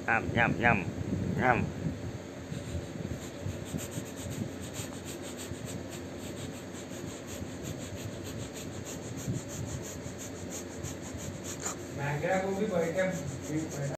Nhâm nhâm nhâm. Nah, kira aku beli pakai